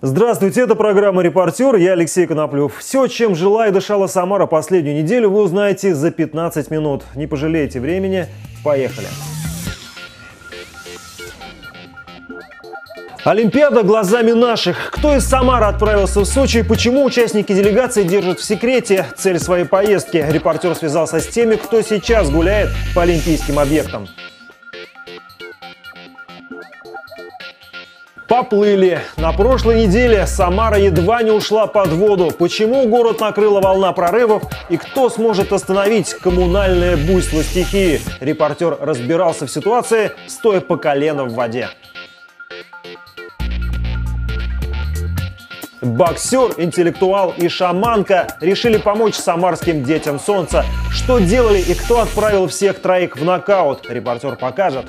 Здравствуйте, это программа «Репортер», я Алексей Коноплев. Все, чем жила и дышала Самара последнюю неделю, вы узнаете за 15 минут. Не пожалеете времени. Поехали. Олимпиада глазами наших. Кто из Самары отправился в Сочи и почему участники делегации держат в секрете цель своей поездки? Репортер связался с теми, кто сейчас гуляет по олимпийским объектам. Поплыли. На прошлой неделе Самара едва не ушла под воду. Почему город накрыла волна прорывов и кто сможет остановить коммунальное буйство стихии? Репортер разбирался в ситуации, стоя по колено в воде. Боксер, интеллектуал и шаманка решили помочь самарским детям солнца. Что делали и кто отправил всех троих в нокаут? Репортер покажет.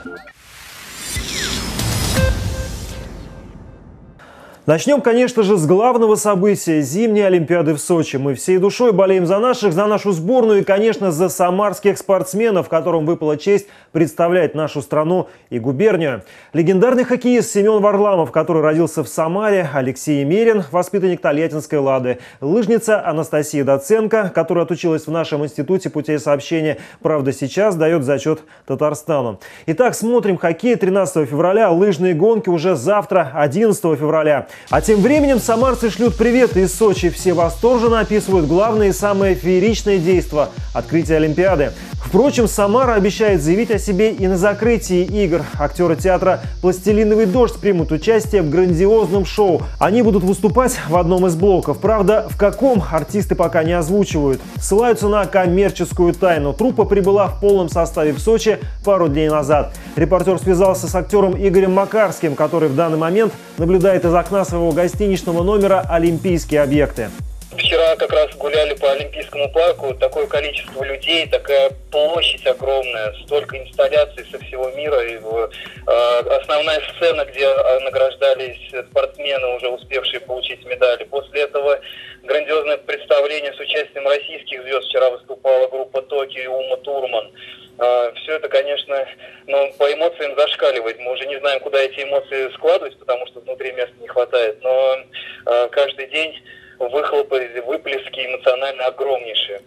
Начнем, конечно же, с главного события – зимней Олимпиады в Сочи. Мы всей душой болеем за наших, за нашу сборную и, конечно, за самарских спортсменов, которым выпала честь представлять нашу страну и губернию. Легендарный хоккеист Семен Варламов, который родился в Самаре, Алексей Емерин, воспитанник Тольяттинской «Лады», лыжница Анастасия Доценко, которая отучилась в нашем институте путей сообщения, правда, сейчас дает зачет Татарстану. Итак, смотрим хоккей 13 февраля, лыжные гонки уже завтра, 11 февраля. А тем временем самарцы шлют привет из Сочи. Все восторженно описывают главное и самое фееричное действо – открытие Олимпиады. Впрочем, Самара обещает заявить о себе и на закрытии игр. Актеры театра «Пластилиновый дождь» примут участие в грандиозном шоу. Они будут выступать в одном из блоков. Правда, в каком артисты пока не озвучивают. Ссылаются на коммерческую тайну. Труппа прибыла в полном составе в Сочи пару дней назад. Репортер связался с актером Игорем Макарским, который в данный момент наблюдает из окна своего гостиничного номера олимпийские объекты. Вчера как раз гуляли по Олимпийскому парку, такое количество людей, такая площадь огромная, столько инсталляций со всего мира. И основная сцена, где награждались спортсмены, уже успевшие получить медали. После этого грандиозное представление с участием российских звезд. Вчера выступала группа «Токио» и Ума Турман. Все это, конечно, по эмоциям зашкаливает. Мы уже не знаем, куда эти эмоции складывать, потому что внутри места не хватает. Но каждый день выхлопы, выплески эмоционально огромнейшие.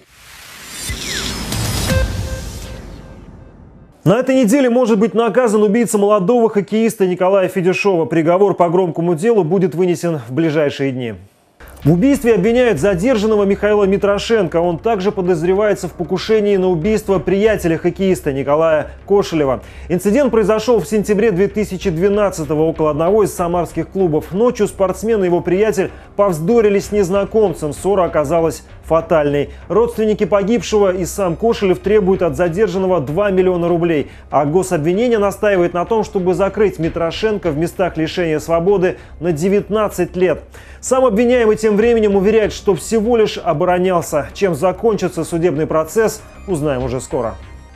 На этой неделе может быть наказан убийца молодого хоккеиста Николая Федюшова. Приговор по громкому делу будет вынесен в ближайшие дни. В убийстве обвиняют задержанного Михаила Митрошенко. Он также подозревается в покушении на убийство приятеля хоккеиста Николая Кошелева. Инцидент произошел в сентябре 2012-го около одного из самарских клубов. Ночью спортсмен и его приятель повздорили с незнакомцем. Ссора оказалась фатальной. Родственники погибшего и сам Кошелев требуют от задержанного 2 миллиона рублей. А гособвинение настаивает на том, чтобы закрыть Митрошенко в местах лишения свободы на 19 лет. Сам обвиняемый тем временем уверяет, что всего лишь оборонялся. Чем закончится судебный процесс, узнаем уже скоро.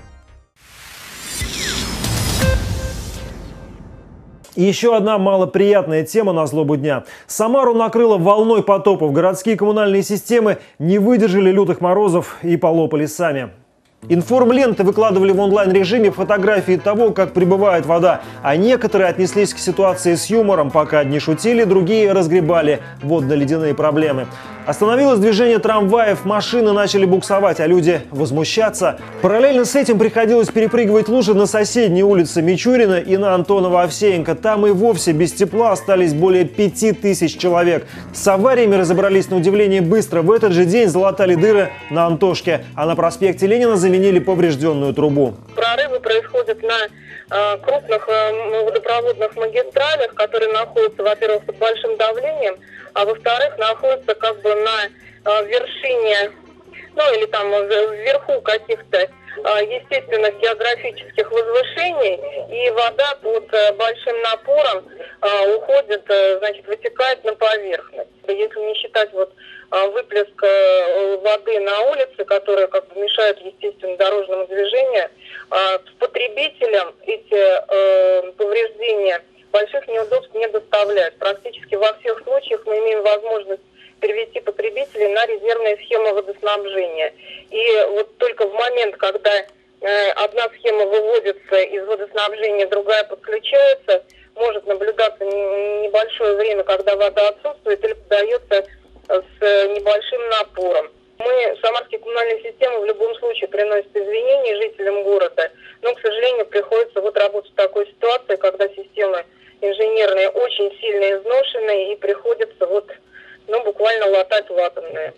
И еще одна малоприятная тема на злобу дня. Самару накрыло волной потопов. Городские коммунальные системы не выдержали лютых морозов и полопались сами. Информленты выкладывали в онлайн-режиме фотографии того, как прибывает вода, а некоторые отнеслись к ситуации с юмором, пока одни шутили, другие разгребали водно-ледяные проблемы. Остановилось движение трамваев, машины начали буксовать, а люди возмущаться. Параллельно с этим приходилось перепрыгивать лужи на соседние улицы Мичурина и на Антонова-Овсеенко. Там и вовсе без тепла остались более 5000 человек. С авариями разобрались на удивление быстро. В этот же день залатали дыры на Антошке, а на проспекте Ленина заменили поврежденную трубу. Прорывы происходят на крупных водопроводных магистралях, которые находятся, во-первых, под большим давлением, а во-вторых, находятся как бы на вершине, или там вверху каких-то естественных географических возвышений, и вода под большим напором уходит, вытекает на поверхность. Если не считать выплеск воды на улице, которые как бы мешают естественному дорожному движению, потребителям эти повреждения больших неудобств не доставляют. Практически во всех случаях мы имеем возможность перевести потребителей на резервные схемы водоснабжения. И вот только в момент, когда одна схема выводится из водоснабжения, другая подключается, может наблюдаться небольшое время, когда вода отсутствует или подается с небольшим напором. Самарские коммунальные системы в любом случае приносят извинения жителям города, но, к сожалению, приходится работать в такой ситуации, когда системы инженерные очень сильно изношенные и приходится буквально латать латанные.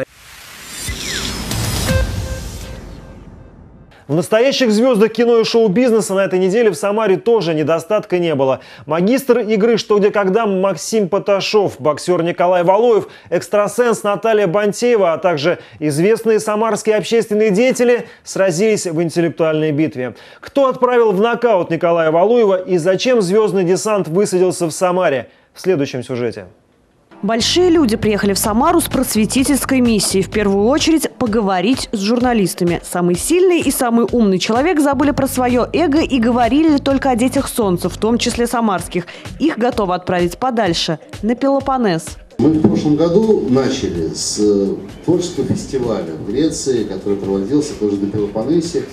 В настоящих звездах кино и шоу-бизнеса на этой неделе в Самаре тоже недостатка не было. Магистр игры «Что, где, когда» Максим Поташов, боксер Николай Валуев, экстрасенс Наталья Бантеева, а также известные самарские общественные деятели сразились в интеллектуальной битве. Кто отправил в нокаут Николая Валуева и зачем звездный десант высадился в Самаре? В следующем сюжете. Большие люди приехали в Самару с просветительской миссией. В первую очередь поговорить с журналистами. Самый сильный и самый умный человек забыли про свое эго и говорили только о детях солнца, в том числе самарских. Их готовы отправить подальше, на Пелопоннес. Мы в прошлом году начали с творческого фестиваля в Греции, который проводился тоже на Пелопоннесе.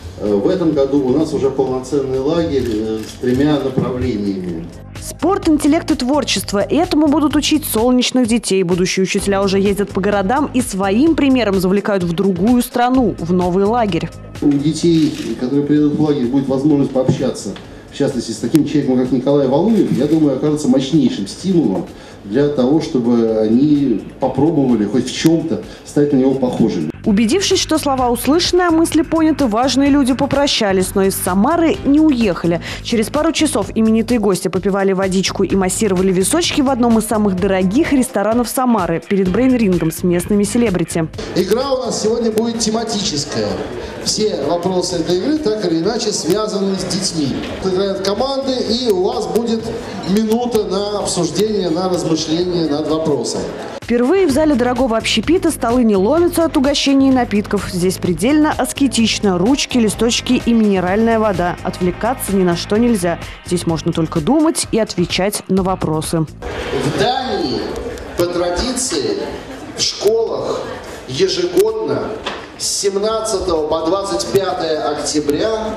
В этом году у нас уже полноценный лагерь с 3 направлениями. Спорт, интеллект и творчество. Этому будут учить солнечных детей. Будущие учителя уже ездят по городам и своим примером завлекают в другую страну, в новый лагерь. У детей, которые приедут в лагерь, будет возможность пообщаться, в частности, с таким человеком, как Николай Валуев, я думаю, окажется мощнейшим стимулом для того, чтобы они попробовали хоть в чем-то стать на него похожими. Убедившись, что слова услышаны, а мысли поняты, важные люди попрощались, но из Самары не уехали. Через пару часов именитые гости попивали водичку и массировали височки в одном из самых дорогих ресторанов Самары перед брейн-рингом с местными селебрити. Игра у нас сегодня будет тематическая. Все вопросы этой игры так или иначе связаны с детьми. Играют команды, и у вас будет минута на обсуждение, на размышление над вопросом. Впервые в зале дорогого общепита столы не ломятся от угощений и напитков. Здесь предельно аскетично. Ручки, листочки и минеральная вода. Отвлекаться ни на что нельзя. Здесь можно только думать и отвечать на вопросы. В Дании по традиции в школах ежегодно с 17 по 25 октября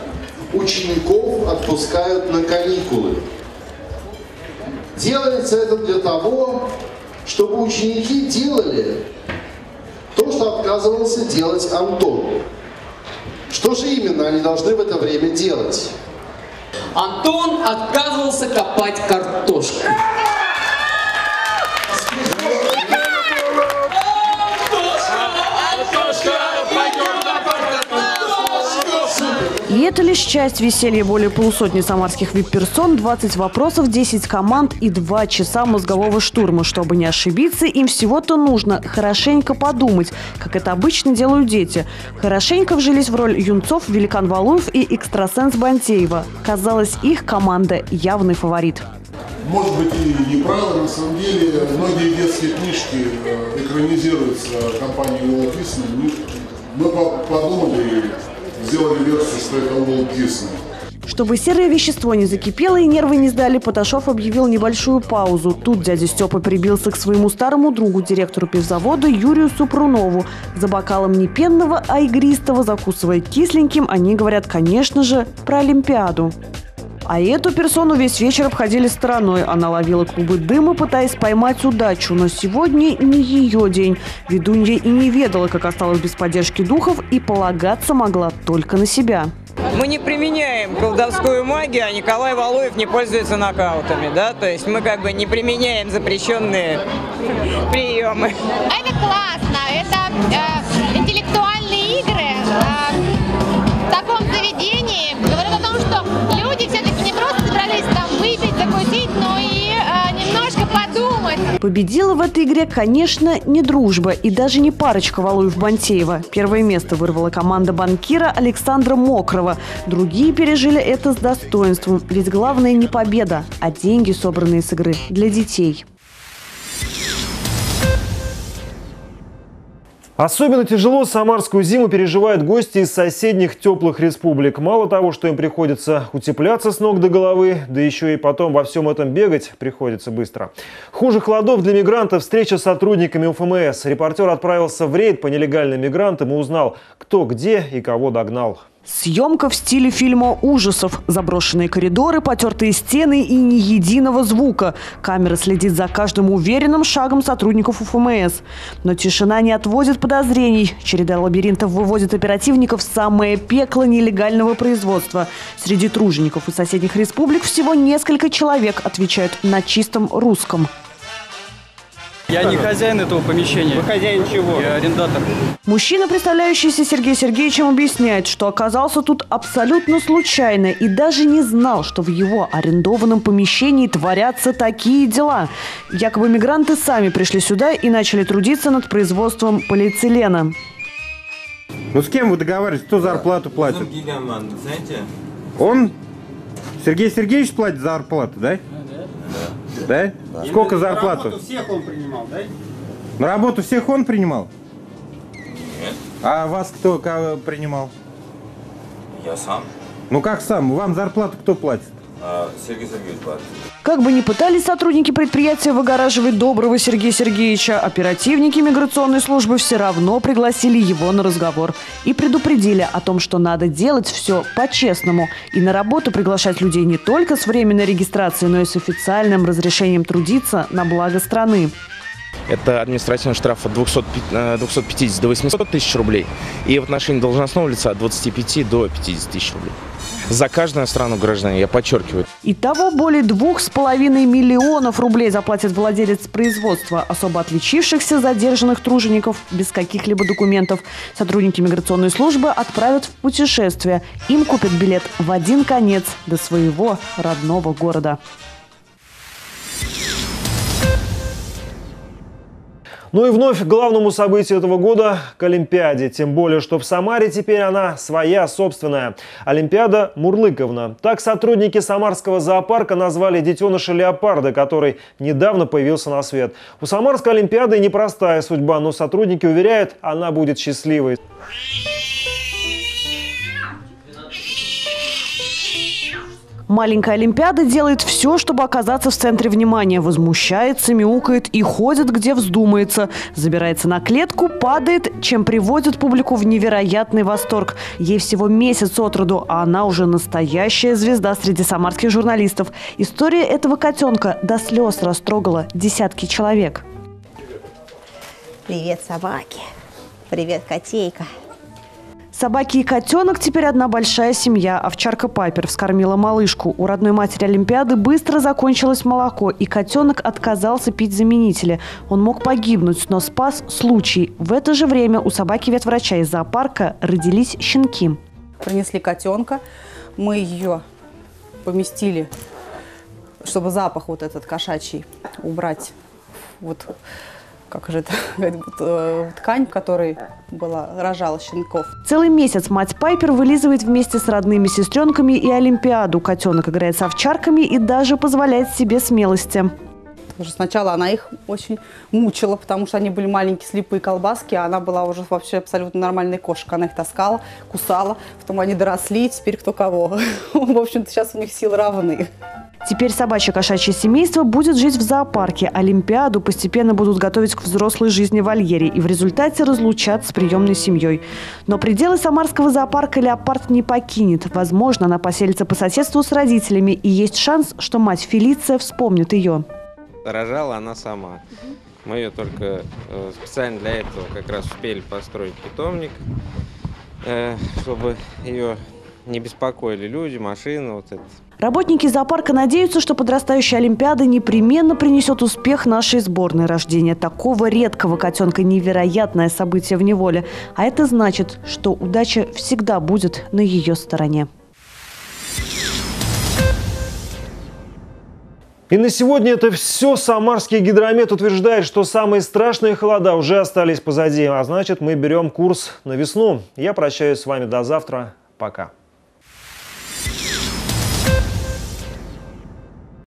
учеников отпускают на каникулы. Делается это для того, чтобы ученики делали то, что отказывался делать Антон. Что же именно они должны в это время делать? Антон отказывался копать картошку. И это лишь часть веселья более полусотни самарских вип-персон, 20 вопросов, 10 команд и 2 часа мозгового штурма. Чтобы не ошибиться, им всего-то нужно хорошенько подумать, как это обычно делают дети. Хорошенько вжились в роль юнцов великан Валуев и экстрасенс Бантеева. Казалось, их команда явный фаворит. Может быть и неправда, на самом деле многие детские книжки экранизируются компанией Уолт Дисней. Мы подумали и сделали версию, что это Уолт Дисней. Чтобы серое вещество не закипело и нервы не сдали, Поташов объявил небольшую паузу. Тут дядя Степа прибился к своему старому другу, директору пивзавода Юрию Супрунову. За бокалом не пенного, а игристого, закусывая кисленьким, они говорят, конечно же, про Олимпиаду. А эту персону весь вечер обходили стороной. Она ловила клубы дыма, пытаясь поймать удачу. Но сегодня не ее день. Ведунья и не ведала, как осталась без поддержки духов, и полагаться могла только на себя. Мы не применяем колдовскую магию, а Николай Валуев не пользуется нокаутами, да? То есть мы как бы не применяем запрещенные приемы. Это классно, это интеллектуальные игры в таком заведении. Говорят о том, что люди все-таки не просто собрались там выпить, закусить, но и немножко подумать. Победила в этой игре, конечно, не дружба и даже не парочка Валуев-Бантеева. Первое место вырвала команда банкира Александра Мокрова. Другие пережили это с достоинством. Ведь главное не победа, а деньги, собранные с игры для детей. Особенно тяжело самарскую зиму переживают гости из соседних теплых республик. Мало того, что им приходится утепляться с ног до головы, да еще и потом во всем этом бегать приходится быстро. Хуже холодов для мигрантов встреча с сотрудниками УФМС. Репортер отправился в рейд по нелегальным мигрантам и узнал, кто где и кого догнал. Съемка в стиле фильма ужасов. Заброшенные коридоры, потертые стены и ни единого звука. Камера следит за каждым уверенным шагом сотрудников УФМС. Но тишина не отводит подозрений. Череда лабиринтов выводит оперативников в самое пекло нелегального производства. Среди тружеников из соседних республик всего несколько человек отвечают на чистом русском. Я не хозяин этого помещения. Вы хозяин чего? Я арендатор. Мужчина, представляющийся Сергеем Сергеевичем, объясняет, что оказался тут абсолютно случайно и даже не знал, что в его арендованном помещении творятся такие дела. Якобы мигранты сами пришли сюда и начали трудиться над производством полиэтилена. Ну с кем вы договариваетесь? Кто зарплату платит? Знаете? Он? Сергей Сергеевич платит зарплату, да? Да? Да? Сколько зарплату? На работу всех он принимал, да? На работу всех он принимал? Нет. А вас кто принимал? Я сам. Ну как сам? Вам зарплату кто платит? Сергей Сергеевич платит. Как бы ни пытались сотрудники предприятия выгораживать доброго Сергея Сергеевича, оперативники миграционной службы все равно пригласили его на разговор и предупредили о том, что надо делать все по-честному и на работу приглашать людей не только с временной регистрацией, но и с официальным разрешением трудиться на благо страны. Это административный штраф от 250 до 800 тысяч рублей и в отношении должностного лица от 25 до 50 тысяч рублей. За каждую страну граждане, я подчеркиваю. Итого более 2,5 миллионов рублей заплатит владелец производства особо отличившихся задержанных тружеников без каких-либо документов. Сотрудники миграционной службы отправят в путешествие. Им купят билет в один конец до своего родного города. Ну и вновь к главному событию этого года – к Олимпиаде. Тем более, что в Самаре теперь она своя, собственная. Олимпиада Мурлыковна. Так сотрудники Самарского зоопарка назвали детеныша леопарда, который недавно появился на свет. У Самарской Олимпиады непростая судьба, но сотрудники уверяют, она будет счастливой. Маленькая Олимпиада делает все, чтобы оказаться в центре внимания. Возмущается, мяукает и ходит, где вздумается. Забирается на клетку, падает, чем приводит публику в невероятный восторг. Ей всего месяц от роду, а она уже настоящая звезда среди самарских журналистов. История этого котенка до слез растрогала десятки человек. Привет, собаки. Привет, котейка. Собаки и котенок теперь одна большая семья. Овчарка Пайпер вскормила малышку. У родной матери Олимпиады быстро закончилось молоко, и котенок отказался пить заменители. Он мог погибнуть, но спас случай. В это же время у собаки-ветврача из зоопарка родились щенки. Принесли котенка, мы ее поместили, чтобы запах вот этот кошачий убрать. Вот как же это, ткань, в которой рожала щенков. Целый месяц мать Пайпер вылизывает вместе с родными сестренками и Олимпиаду. Котенок играет с овчарками и даже позволяет себе смелости. Сначала она их очень мучила, потому что они были маленькие слепые колбаски, а она была уже вообще абсолютно нормальная кошка. Она их таскала, кусала, потом они доросли, теперь кто кого. В общем-то, сейчас у них силы равны. Теперь собачье-кошачье семейство будет жить в зоопарке. Олимпиаду постепенно будут готовить к взрослой жизни в вольере и в результате разлучат с приемной семьей. Но пределы самарского зоопарка леопард не покинет. Возможно, она поселится по соседству с родителями, и есть шанс, что мать Фелиция вспомнит ее. Рожала она сама. Мы ее только специально для этого как раз успели построить питомник, чтобы ее не беспокоили люди, машины, вот это. Работники зоопарка надеются, что подрастающая Олимпиада непременно принесет успех нашей сборной. Рождение такого редкого котенка – невероятное событие в неволе. А это значит, что удача всегда будет на ее стороне. И на сегодня это все. Самарский гидромет утверждает, что самые страшные холода уже остались позади. А значит, мы берем курс на весну. Я прощаюсь с вами до завтра. Пока.